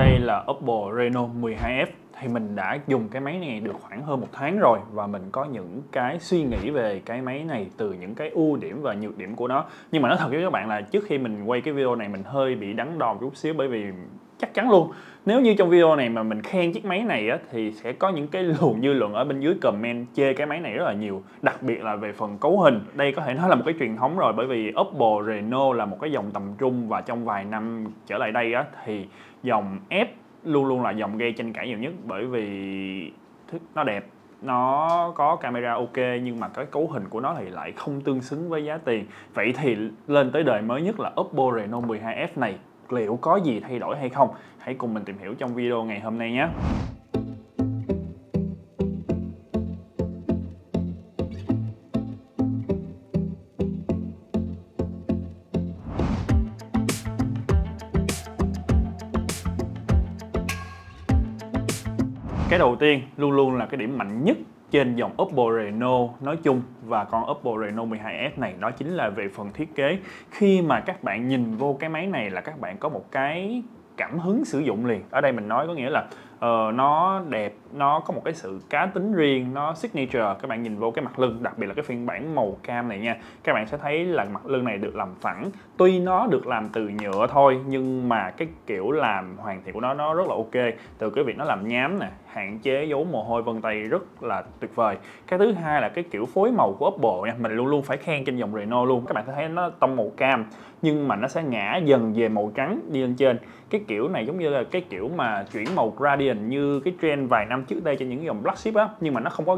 Đây là Oppo Reno 12F. Thì mình đã dùng cái máy này được khoảng hơn 1 tháng rồi, và mình có những cái suy nghĩ về cái máy này từ những cái ưu điểm và nhược điểm của nó. Nhưng mà nói thật với các bạn là trước khi mình quay cái video này mình hơi bị đắn đo chút xíu, bởi vì chắc chắn luôn nếu như trong video này mà mình khen chiếc máy này á, thì sẽ có những cái luồng dư luận ở bên dưới comment chê cái máy này rất là nhiều, đặc biệt là về phần cấu hình. Đây có thể nói là một cái truyền thống rồi, bởi vì Oppo Reno là một cái dòng tầm trung, và trong vài năm trở lại đây á, thì dòng F luôn luôn là dòng gây tranh cãi nhiều nhất, bởi vì nó đẹp, nó có camera ok, nhưng mà cái cấu hình của nó thì lại không tương xứng với giá tiền. Vậy thì lên tới đời mới nhất là Oppo Reno 12F này liệu có gì thay đổi hay không? Hãy cùng mình tìm hiểu trong video ngày hôm nay nhé. Cái đầu tiên luôn luôn là cái điểm mạnh nhất trên dòng Oppo Reno nói chung và con Oppo Reno 12F này, đó chính là về phần thiết kế. Khi mà các bạn nhìn vô cái máy này là các bạn có một cái cảm hứng sử dụng liền. Ở đây mình nói có nghĩa là nó đẹp, nó có một cái sự cá tính riêng, nó signature. Các bạn nhìn vô cái mặt lưng, đặc biệt là cái phiên bản màu cam này nha, các bạn sẽ thấy là mặt lưng này được làm phẳng. Tuy nó được làm từ nhựa thôi, nhưng mà cái kiểu làm hoàn thiện của nó rất là ok. Từ cái việc nó làm nhám nè, hạn chế dấu mồ hôi vân tay rất là tuyệt vời. Cái thứ hai là cái kiểu phối màu của Oppo nha, mình luôn luôn phải khen trên dòng Reno luôn. Các bạn sẽ thấy nó tông màu cam nhưng mà nó sẽ ngã dần về màu trắng đi lên trên. Cái kiểu này giống như là cái kiểu mà chuyển màu gradient như cái trend vài năm trước đây trên những dòng flagship á, nhưng mà nó không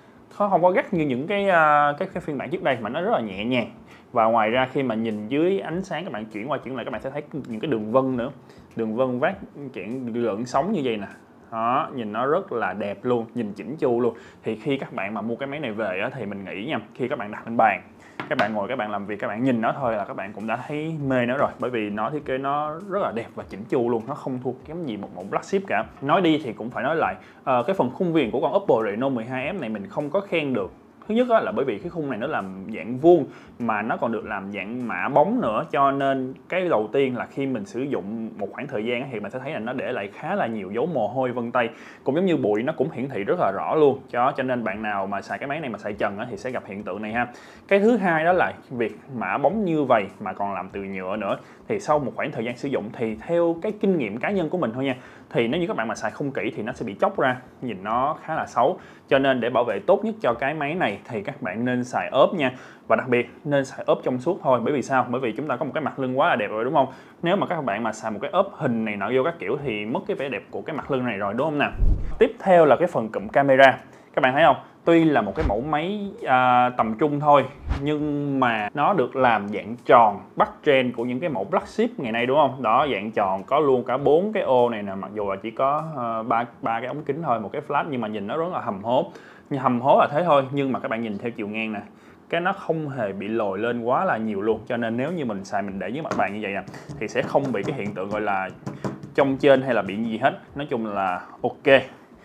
có gắt như những cái phiên bản trước đây, mà nó rất là nhẹ nhàng. Và ngoài ra khi mà nhìn dưới ánh sáng, các bạn chuyển qua chuyển lại, các bạn sẽ thấy những cái đường vân nữa, đường vân vát chuyện lượn sóng như vậy nè. Đó, nhìn nó rất là đẹp luôn, nhìn chỉnh chu luôn. Thì khi các bạn mà mua cái máy này về á, thì mình nghĩ nha, khi các bạn đặt lên bàn, các bạn ngồi, các bạn làm việc, các bạn nhìn nó thôi là các bạn cũng đã thấy mê nó rồi, bởi vì nó thiết kế nó rất là đẹp và chỉnh chu luôn, nó không thua kém gì một mẫu flagship cả. Nói đi thì cũng phải nói lại, cái phần khung viền của con Oppo Reno 12F này mình không có khen được. Thứ nhất là bởi vì cái khung này nó làm dạng vuông, mà nó còn được làm dạng mạ bóng nữa, cho nên cái đầu tiên là khi mình sử dụng một khoảng thời gian thì mình sẽ thấy là nó để lại khá là nhiều dấu mồ hôi vân tay, cũng giống như bụi nó cũng hiển thị rất là rõ luôn. Cho nên bạn nào mà xài cái máy này mà xài trần thì sẽ gặp hiện tượng này ha. Cái thứ hai đó là việc mạ bóng như vậy mà còn làm từ nhựa nữa, thì sau một khoảng thời gian sử dụng thì theo cái kinh nghiệm cá nhân của mình thôi nha, thì nếu như các bạn mà xài không kỹ thì nó sẽ bị chóc ra, nhìn nó khá là xấu. Cho nên để bảo vệ tốt nhất cho cái máy này thì các bạn nên xài ốp nha, và đặc biệt nên xài ốp trong suốt thôi. Bởi vì sao? Bởi vì chúng ta có một cái mặt lưng quá là đẹp rồi, đúng không? Nếu mà các bạn mà xài một cái ốp hình này nọ vô các kiểu thì mất cái vẻ đẹp của cái mặt lưng này rồi, đúng không nào? Tiếp theo là cái phần cụm camera. Các bạn thấy không? Tuy là một cái mẫu máy tầm trung thôi, nhưng mà nó được làm dạng tròn, bắt trend của những cái mẫu flagship ngày nay, đúng không? Đó, dạng tròn, có luôn cả 4 cái ô này nè, mặc dù là chỉ có ba cái ống kính thôi, một cái flash, nhưng mà nhìn nó rất là hầm hố. Hầm hố là thế thôi, nhưng mà các bạn nhìn theo chiều ngang nè, cái nó không hề bị lồi lên quá là nhiều luôn. Cho nên nếu như mình xài, mình để dưới mặt bàn như vậy nè, thì sẽ không bị cái hiện tượng gọi là chông trên hay là bị gì hết. Nói chung là ok.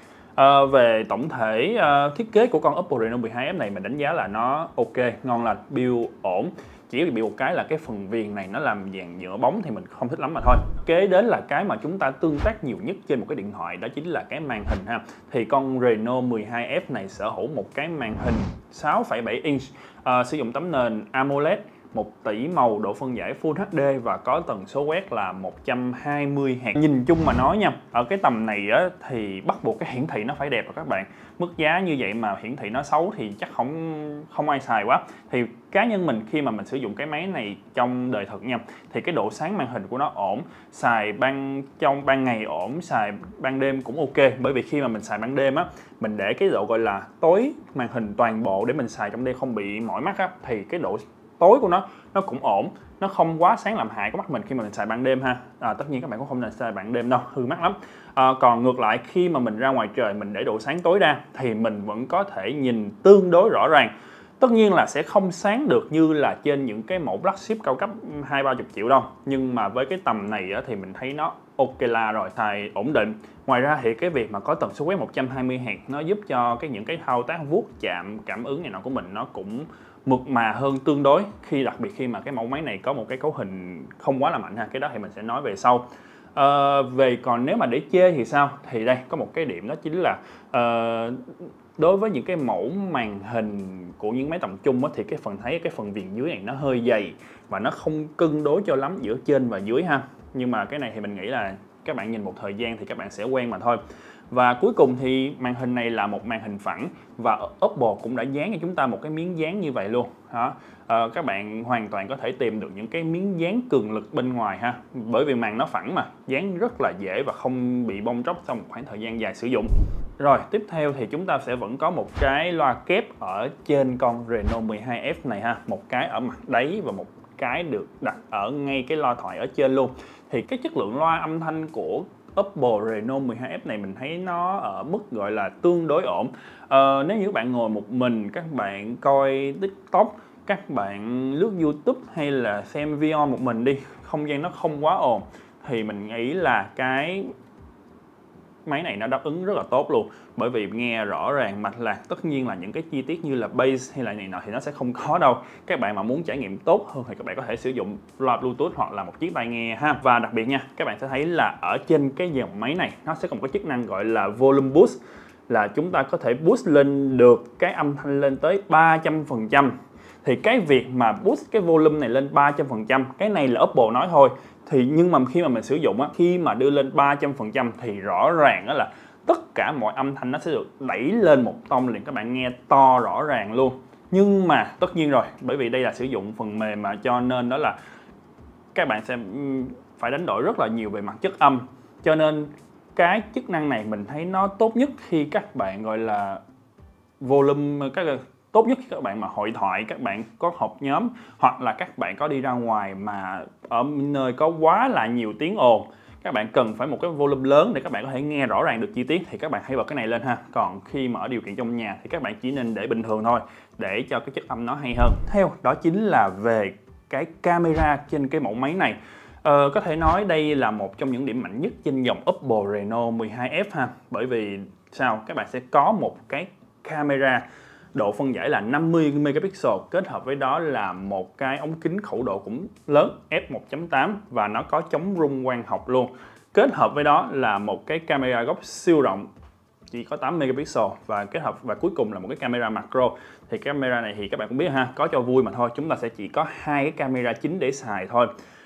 Về tổng thể thiết kế của con Oppo Reno 12F này mình đánh giá là nó ok, ngon lành, build ổn. Chỉ bị một cái là cái phần viền này nó làm dạng nhựa bóng thì mình không thích lắm mà thôi. Kế đến là cái mà chúng ta tương tác nhiều nhất trên một cái điện thoại, đó chính là cái màn hình ha. Thì con Reno 12F này sở hữu một cái màn hình 6,7 inch, sử dụng tấm nền AMOLED, 1 tỷ màu, độ phân giải Full HD và có tần số quét là 120 Hz. Nhìn chung mà nói nha, ở cái tầm này á, thì bắt buộc cái hiển thị nó phải đẹp rồi các bạn. Mức giá như vậy mà hiển thị nó xấu thì chắc không ai xài quá. Thì cá nhân mình khi mà mình sử dụng cái máy này trong đời thực nha, thì cái độ sáng màn hình của nó ổn, xài trong ban ngày ổn, xài ban đêm cũng ok. Bởi vì khi mà mình xài ban đêm á, mình để cái độ gọi là tối màn hình toàn bộ để mình xài trong đêm không bị mỏi mắt á, thì cái độ tối của nó cũng ổn, nó không quá sáng làm hại của mắt mình khi mà mình xài ban đêm ha. Tất nhiên các bạn cũng không nên xài ban đêm đâu, hư mắt lắm. Còn ngược lại, khi mà mình ra ngoài trời mình để độ sáng tối ra thì mình vẫn có thể nhìn tương đối rõ ràng. Tất nhiên là sẽ không sáng được như là trên những cái mẫu flagship cao cấp 20-30 triệu đâu, nhưng mà với cái tầm này á, thì mình thấy nó ok là rồi, xài ổn định. Ngoài ra thì cái việc mà có tần số quét 120 Hz nó giúp cho những cái thao tác vuốt chạm cảm ứng này nọ của mình nó cũng mượt mà hơn tương đối, đặc biệt khi mà cái mẫu máy này có một cái cấu hình không quá là mạnh ha. Cái đó thì mình sẽ nói về sau. Về còn nếu mà để chê thì sao? Thì đây có một cái điểm đó chính là đối với những cái mẫu màn hình của những máy tầm trung á, thì cái phần viền dưới này nó hơi dày và nó không cân đối cho lắm giữa trên và dưới ha. Nhưng mà cái này thì mình nghĩ là các bạn nhìn một thời gian thì các bạn sẽ quen mà thôi. Và cuối cùng thì màn hình này là một màn hình phẳng và Oppo cũng đã dán cho chúng ta một cái miếng dán như vậy luôn. Các bạn hoàn toàn có thể tìm được những cái miếng dán cường lực bên ngoài ha, bởi vì màn nó phẳng mà, dán rất là dễ và không bị bong tróc sau một khoảng thời gian dài sử dụng. Rồi tiếp theo thì chúng ta sẽ vẫn có một cái loa kép ở trên con Reno 12F này ha, một cái ở mặt đáy và một cái được đặt ở ngay cái loa thoại ở trên luôn. Thì cái chất lượng loa âm thanh của Oppo Reno 12F này mình thấy nó ở mức gọi là tương đối ổn. Nếu như các bạn ngồi một mình, các bạn coi TikTok, các bạn lướt YouTube hay là xem video một mình đi, không gian nó không quá ồn, thì mình nghĩ là cái máy này nó đáp ứng rất là tốt luôn, bởi vì nghe rõ ràng mạch lạc. Tất nhiên là những cái chi tiết như là bass hay là này nọ thì nó sẽ không có đâu. Các bạn mà muốn trải nghiệm tốt hơn thì các bạn có thể sử dụng loa Bluetooth hoặc là một chiếc tai nghe ha. Và đặc biệt nha, các bạn sẽ thấy là ở trên cái dòng máy này nó sẽ có một cái chức năng gọi là volume boost, là chúng ta có thể boost lên được cái âm thanh lên tới 300%. Thì cái việc mà boost cái volume này lên 300%, cái này là Oppo nói thôi. Thì nhưng mà khi mà mình sử dụng á, khi mà đưa lên 300% thì rõ ràng đó là tất cả mọi âm thanh nó sẽ được đẩy lên một tông liền, các bạn nghe to rõ ràng luôn. Nhưng mà tất nhiên rồi, bởi vì đây là sử dụng phần mềm mà, cho nên đó là các bạn sẽ phải đánh đổi rất là nhiều về mặt chất âm. Cho nên cái chức năng này mình thấy nó tốt nhất khi các bạn gọi là volume, tốt nhất khi các bạn mà hội thoại, các bạn có họp nhóm, hoặc là các bạn có đi ra ngoài mà ở nơi có quá là nhiều tiếng ồn, các bạn cần phải một cái volume lớn để các bạn có thể nghe rõ ràng được chi tiết, thì các bạn hãy bật cái này lên ha. Còn khi mà ở điều kiện trong nhà thì các bạn chỉ nên để bình thường thôi, để cho cái chất âm nó hay hơn. Theo đó chính là về cái camera trên cái mẫu máy này. Có thể nói đây là một trong những điểm mạnh nhất trên dòng Oppo Reno 12F ha. Bởi vì sao? Các bạn sẽ có một cái camera độ phân giải là 50 megapixel, kết hợp với đó là một cái ống kính khẩu độ cũng lớn f1.8 và nó có chống rung quang học luôn. Kết hợp với đó là một cái camera góc siêu rộng chỉ có 8 megapixel và kết hợp và cuối cùng là một cái camera macro. Thì camera này thì các bạn cũng biết ha, có cho vui mà thôi, chúng ta sẽ chỉ có hai cái camera chính để xài thôi.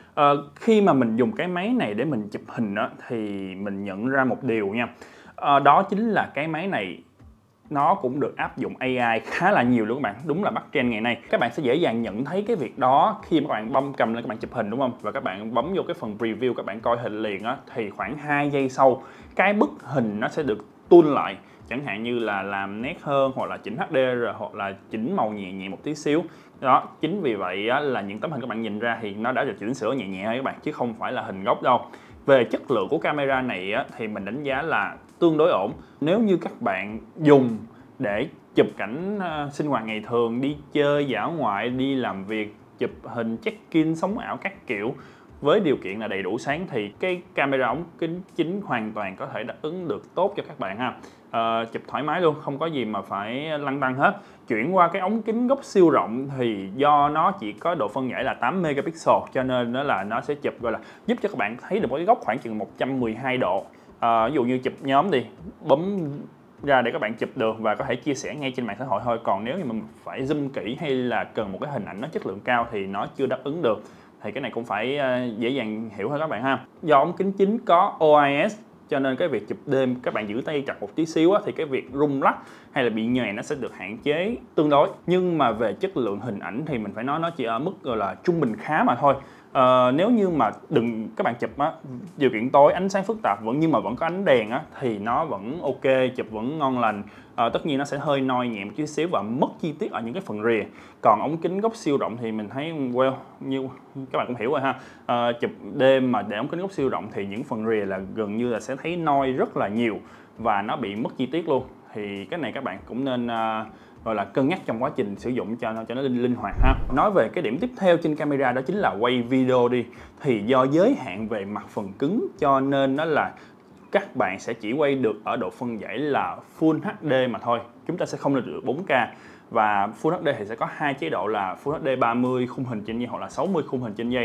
Khi mà mình dùng cái máy này để mình chụp hình đó, thì mình nhận ra một điều nha, đó chính là cái máy này nó cũng được áp dụng AI khá là nhiều luôn các bạn. Đúng là bắt trend ngày nay. Các bạn sẽ dễ dàng nhận thấy cái việc đó khi mà các bạn cầm lên các bạn chụp hình, đúng không? Và các bạn bấm vô cái phần preview, các bạn coi hình liền á, thì khoảng 2 giây sau cái bức hình nó sẽ được tuôn lại. Chẳng hạn như là làm nét hơn, hoặc là chỉnh HDR, hoặc là chỉnh màu nhẹ nhẹ một tí xíu. Đó, chính vì vậy á, là những tấm hình các bạn nhìn ra thì nó đã được chỉnh sửa nhẹ nhẹ thôi các bạn, chứ không phải là hình gốc đâu. Về chất lượng của camera này á, thì mình đánh giá là tương đối ổn. Nếu như các bạn dùng để chụp cảnh sinh hoạt ngày thường, đi chơi dã ngoại, đi làm việc, chụp hình check-in, sống ảo các kiểu, với điều kiện là đầy đủ sáng, thì cái camera ống kính chính hoàn toàn có thể đáp ứng được tốt cho các bạn ha. Chụp thoải mái luôn, không có gì mà phải lăn tăn hết. Chuyển qua cái ống kính góc siêu rộng thì do nó chỉ có độ phân giải là 8 megapixel, cho nên đó là nó sẽ chụp gọi là giúp cho các bạn thấy được một cái góc khoảng chừng 112 độ. Ví dụ như chụp nhóm đi, bấm ra để các bạn chụp được và có thể chia sẻ ngay trên mạng xã hội thôi. Còn nếu như mình phải zoom kỹ hay là cần một cái hình ảnh nó chất lượng cao thì nó chưa đáp ứng được. Thì cái này cũng phải dễ dàng hiểu thôi các bạn ha. Do ống kính chính có OIS, cho nên cái việc chụp đêm các bạn giữ tay chặt một tí xíu á, thì cái việc rung lắc hay là bị nhòe nó sẽ được hạn chế tương đối. Nhưng mà về chất lượng hình ảnh thì mình phải nói nó chỉ ở mức gọi là trung bình khá mà thôi. Nếu như mà các bạn chụp á, điều kiện tối, ánh sáng phức tạp nhưng mà vẫn có ánh đèn á, thì nó vẫn ok, chụp vẫn ngon lành. Tất nhiên nó sẽ hơi noi nhẹ một chút xíu và mất chi tiết ở những cái phần rìa. Còn ống kính góc siêu rộng thì mình thấy như các bạn cũng hiểu rồi ha, chụp đêm mà để ống kính góc siêu rộng thì những phần rìa là gần như là sẽ thấy noi rất là nhiều và nó bị mất chi tiết luôn. Thì cái này các bạn cũng nên gọi là cân nhắc trong quá trình sử dụng cho nó linh hoạt ha. Nói về cái điểm tiếp theo trên camera đó chính là quay video đi, thì do giới hạn về mặt phần cứng cho nên nó là các bạn sẽ chỉ quay được ở độ phân giải là Full HD mà thôi. Chúng ta sẽ không lên được 4K. Và Full HD thì sẽ có hai chế độ là Full HD 30 khung hình trên giây hoặc là 60 khung hình trên giây.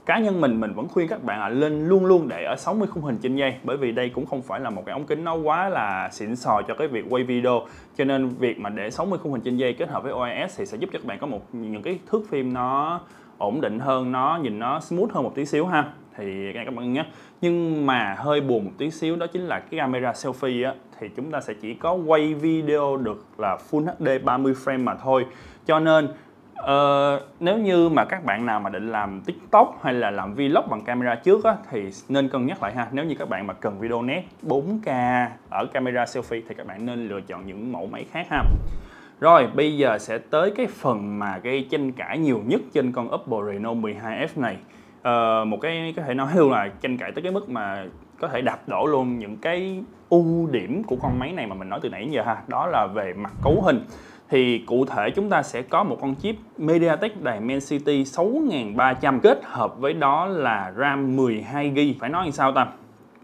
cá nhân mình vẫn khuyên các bạn là lên luôn để ở 60 khung hình trên giây, bởi vì đây cũng không phải là một cái ống kính nó quá là xịn sò cho cái việc quay video, cho nên việc mà để 60 khung hình trên giây kết hợp với OIS thì sẽ giúp cho các bạn có những cái thước phim nó ổn định hơn, nó nhìn nó smooth hơn một tí xíu ha. Thì các bạn nhé, nhưng mà hơi buồn một tí xíu đó chính là cái camera selfie á, thì chúng ta sẽ chỉ có quay video được là Full HD 30 frame mà thôi. Cho nên nếu như mà các bạn nào mà định làm TikTok hay là làm vlog bằng camera trước á, thì nên cân nhắc lại ha. Nếu như các bạn mà cần video nét 4K ở camera selfie thì các bạn nên lựa chọn những mẫu máy khác ha. Rồi bây giờ sẽ tới cái phần mà gây tranh cãi nhiều nhất trên con Oppo Reno 12F này. Một cái có thể nói là tranh cãi tới cái mức mà có thể đạp đổ luôn những cái ưu điểm của con máy này mà mình nói từ nãy đến giờ ha. Đó là về mặt cấu hình. Thì cụ thể chúng ta sẽ có một con chip MediaTek Dimensity 6300 kết hợp với đó là RAM 12GB. Phải nói như sao ta?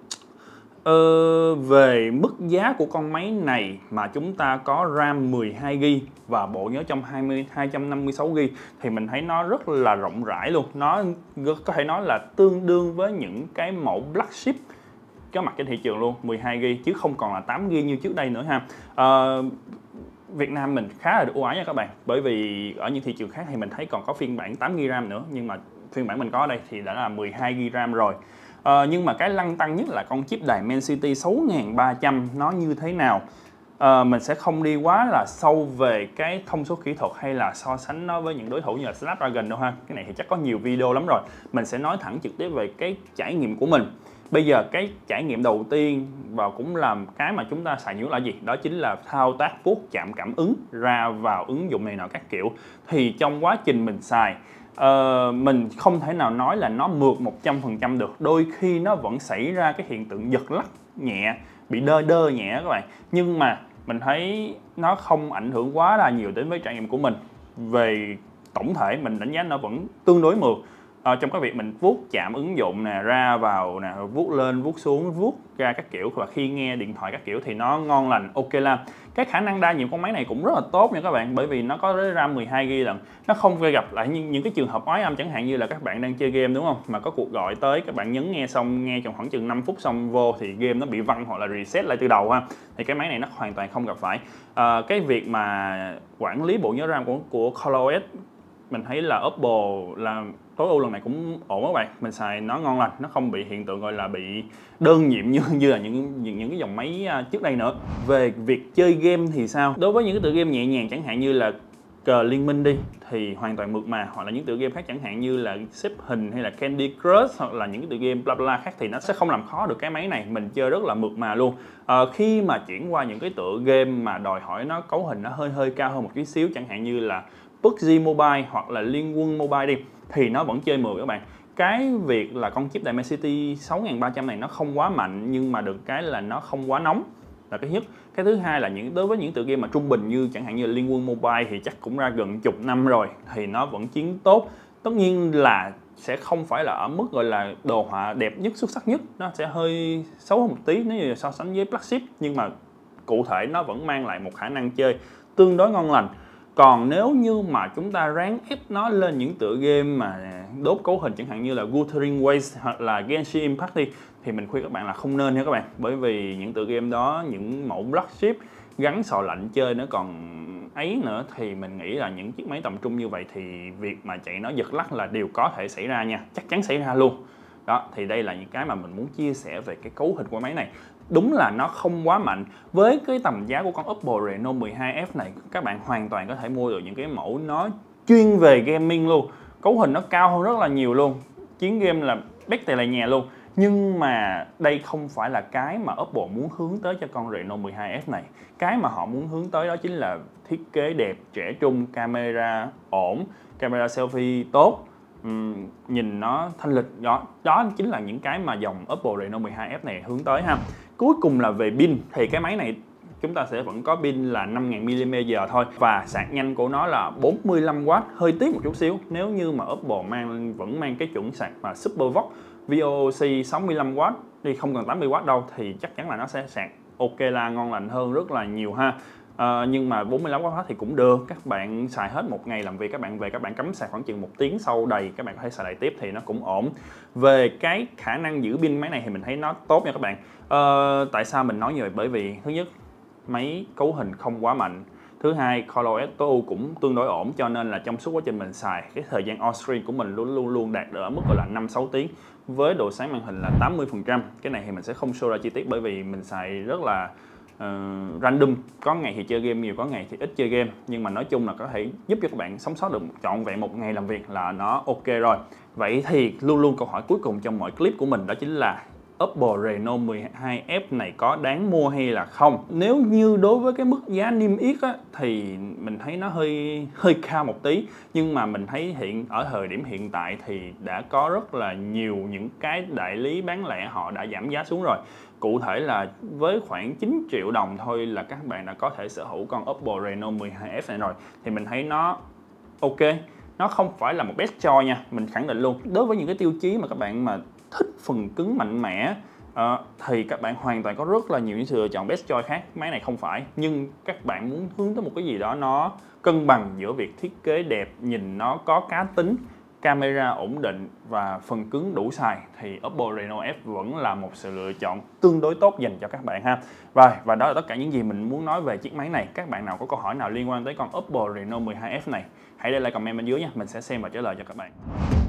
Về mức giá của con máy này mà chúng ta có RAM 12GB và bộ nhớ trong 256GB thì mình thấy nó rất là rộng rãi luôn. Nó có thể nói là tương đương với những cái mẫu flagship có mặt trên thị trường luôn, 12GB chứ không còn là 8GB như trước đây nữa ha. Việt Nam mình khá là ưu ái nha các bạn, bởi vì ở những thị trường khác thì mình thấy còn có phiên bản 8GB RAM nữa, nhưng mà phiên bản mình có ở đây thì đã là 12GB RAM rồi. Nhưng mà cái lăn tăn nhất là con chip Dimensity 6300 nó như thế nào. Mình sẽ không đi quá là sâu về cái thông số kỹ thuật hay là so sánh nó với những đối thủ như là Snapdragon đâu ha. Cái này thì chắc có nhiều video lắm rồi. Mình sẽ nói thẳng trực tiếp về cái trải nghiệm của mình. Bây giờ cái trải nghiệm đầu tiên và cũng là cái mà chúng ta xài nhiều là gì? Đó chính là thao tác vuốt chạm cảm ứng ra vào ứng dụng này nọ các kiểu. Thì trong quá trình mình xài, mình không thể nào nói là nó mượt 100% được. Đôi khi nó vẫn xảy ra cái hiện tượng giật lắc nhẹ, bị đơ nhẹ các bạn. Nhưng mà mình thấy nó không ảnh hưởng quá là nhiều đến với trải nghiệm của mình. Về tổng thể mình đánh giá nó vẫn tương đối mượt. Trong cái việc mình vuốt chạm ứng dụng nè, ra vào nè, vuốt lên, vuốt xuống, vuốt ra các kiểu, và khi nghe điện thoại các kiểu thì nó ngon lành, ok la. Cái khả năng đa nhiệm con máy này cũng rất là tốt nha các bạn, bởi vì nó có tới RAM 12GB lận. Nó không phải gặp lại những cái trường hợp oái âm, chẳng hạn như là các bạn đang chơi game đúng không, mà có cuộc gọi tới, các bạn nhấn nghe xong, nghe trong khoảng chừng 5 phút xong vô thì game nó bị văng hoặc là reset lại từ đầu ha. Thì cái máy này nó hoàn toàn không gặp phải. Cái việc mà quản lý bộ nhớ RAM của ColorOS mình thấy là Oppo làm tối ưu lần này cũng ổn các bạn. Mình xài nó ngon lành, nó không bị hiện tượng gọi là bị đơn nhiệm như là những cái dòng máy trước đây nữa. Về việc chơi game thì sao? Đối với những cái tựa game nhẹ nhàng chẳng hạn như là cờ liên minh đi thì hoàn toàn mượt mà, hoặc là những tựa game khác chẳng hạn như là xếp hình hay là Candy Crush hoặc là những cái tựa game bla bla khác thì nó sẽ không làm khó được cái máy này. Mình chơi rất là mượt mà luôn. Khi mà chuyển qua những cái tựa game mà đòi hỏi nó cấu hình nó hơi cao hơn một chút xíu, chẳng hạn như là PUBG Mobile hoặc là Liên Quân Mobile đi, thì nó vẫn chơi mượt các bạn. Cái việc là con chip Dimensity 6300 này nó không quá mạnh, nhưng mà được cái là nó không quá nóng là cái nhất. Cái thứ hai là đối với những tựa game mà trung bình như chẳng hạn như là Liên Quân Mobile thì chắc cũng ra gần chục năm rồi thì nó vẫn chiến tốt. Tất nhiên là sẽ không phải là ở mức gọi là đồ họa đẹp nhất, xuất sắc nhất, nó sẽ hơi xấu hơn một tí nếu như so sánh với flagship, nhưng mà cụ thể nó vẫn mang lại một khả năng chơi tương đối ngon lành. Còn nếu như mà chúng ta ráng ép nó lên những tựa game mà đốt cấu hình chẳng hạn như là Wuthering Waves hoặc là Genshin Impact đi, thì mình khuyên các bạn là không nên nha các bạn. Bởi vì những tựa game đó, những mẫu flagship gắn sò lạnh chơi nó còn ấy nữa, thì mình nghĩ là những chiếc máy tầm trung như vậy thì việc mà chạy nó giật lắc là điều có thể xảy ra nha, chắc chắn xảy ra luôn. Đó, thì đây là những cái mà mình muốn chia sẻ về cái cấu hình của máy này. Đúng là nó không quá mạnh. Với cái tầm giá của con Oppo Reno 12F này, các bạn hoàn toàn có thể mua được những cái mẫu nó chuyên về gaming luôn. Cấu hình nó cao hơn rất là nhiều luôn. Chiến game là bét tè lại nhà luôn. Nhưng mà đây không phải là cái mà Oppo muốn hướng tới cho con Reno 12F này. Cái mà họ muốn hướng tới đó chính là thiết kế đẹp, trẻ trung, camera ổn, camera selfie tốt, nhìn nó thanh lịch. Đó chính là những cái mà dòng Oppo Reno 12F này hướng tới ha. Cuối cùng là về pin, thì cái máy này chúng ta sẽ vẫn có pin là 5000 mAh thôi, và sạc nhanh của nó là 45W, hơi tiếc một chút xíu. Nếu như mà Oppo vẫn mang cái chuẩn sạc mà SuperVOOC VOC 65W đi, không cần 80W đâu, thì chắc chắn là nó sẽ sạc ok là ngon lành hơn rất là nhiều ha. Nhưng mà 45W thì cũng được, các bạn xài hết một ngày làm việc, các bạn về các bạn cắm sạc khoảng chừng 1 tiếng sau đầy, các bạn có thể xài lại tiếp thì nó cũng ổn. Về cái khả năng giữ pin máy này thì mình thấy nó tốt nha các bạn. Tại sao mình nói như vậy? Bởi vì thứ nhất, máy cấu hình không quá mạnh. Thứ hai, ColorOS tối ưu cũng tương đối ổn, cho nên là trong suốt quá trình mình xài, cái thời gian on-screen của mình luôn đạt được ở mức gọi là 5-6 tiếng với độ sáng màn hình là 80%. Cái này thì mình sẽ không show ra chi tiết bởi vì mình xài rất là random, có ngày thì chơi game nhiều, có ngày thì ít chơi game, nhưng mà nói chung là có thể giúp cho các bạn sống sót được trọn vẹn một ngày làm việc là nó ok rồi. Vậy thì luôn câu hỏi cuối cùng trong mọi clip của mình đó chính là Oppo Reno 12F này có đáng mua hay là không? Nếu như đối với cái mức giá niêm yết á, thì mình thấy nó hơi cao một tí, nhưng mà mình thấy ở thời điểm hiện tại thì đã có rất là nhiều những cái đại lý bán lẻ họ đã giảm giá xuống rồi. Cụ thể là với khoảng 9 triệu đồng thôi là các bạn đã có thể sở hữu con Oppo Reno 12F này rồi. Thì mình thấy nó ok, nó không phải là một best choice nha, mình khẳng định luôn. Đối với những cái tiêu chí mà các bạn mà thích phần cứng mạnh mẽ thì các bạn hoàn toàn có rất là nhiều những sự lựa chọn best choice khác. Máy này không phải, nhưng các bạn muốn hướng tới một cái gì đó nó cân bằng giữa việc thiết kế đẹp, nhìn nó có cá tính, camera ổn định và phần cứng đủ xài thì Oppo Reno F vẫn là một sự lựa chọn tương đối tốt dành cho các bạn ha. Rồi, và đó là tất cả những gì mình muốn nói về chiếc máy này. Các bạn nào có câu hỏi nào liên quan tới con Oppo Reno 12F này, hãy để lại comment bên dưới nha, mình sẽ xem và trả lời cho các bạn.